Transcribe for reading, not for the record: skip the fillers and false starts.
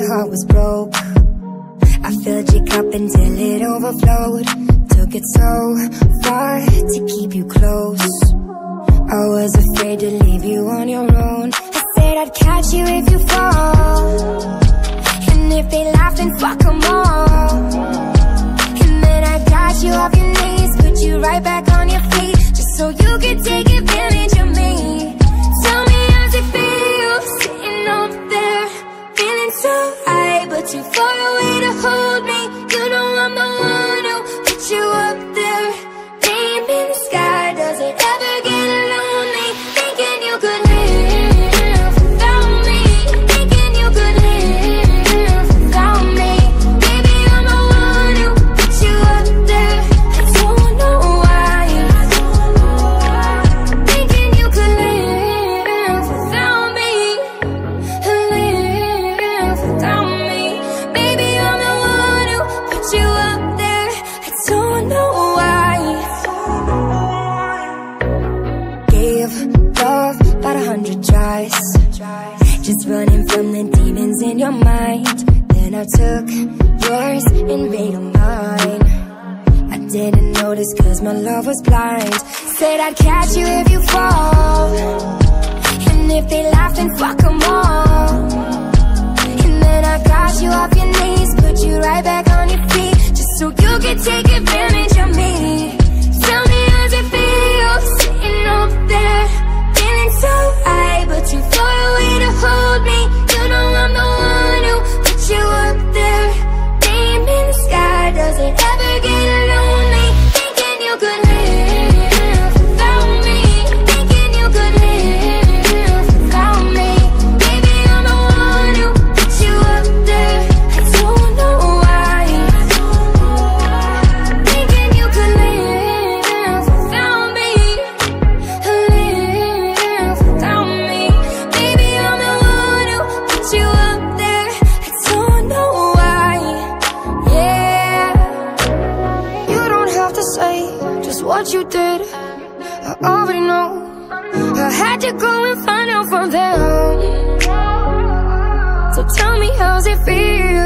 heart was broke. I filled your cup until it overflowed. Took it so far to keep you close. I was afraid to leave you on your own. I said I'd catch you if you fall, and if they laugh then fuck them all. And then I got you off your knees, put you right back on your feet, just so you could take advantage of me. Tell me how's it feel, sitting up there, feeling so high, but too far away to hold me. You know I'm the one who put you up there. Name in the sky, does it ever get lonely? Thinking you could live without me, thinking you could live without me. Baby, I'm the one who put you up there. I don't know why. Thinking you could live without me, live without me. Baby, I'm the one who put you up there. I don't know why. Gave love about 100 tries, just running from the demons in your mind. Then I took yours and made them mine. I didn't notice cause my love was blind. Said I'd catch you if you fall, and if they laugh then fuck them all. And then I got you off your knees, put you right back on your feet, just so you could take advantage of me. Tell me how's it feel, sitting up there, feeling so high, but too far away to hold me. You know I'm the one who put you up there. Name in the sky, does it ever get lonely? Thinking you could live without me, thinking you could live without me. Baby, I'm the one who put you up there. I don't know why. Thinking you could live without me, live without me. Baby, I'm the one who put you up there. I don't know why. Yeah, you don't have to say just what you did, I already know. I had to go and find out from them. So tell me how's it feel,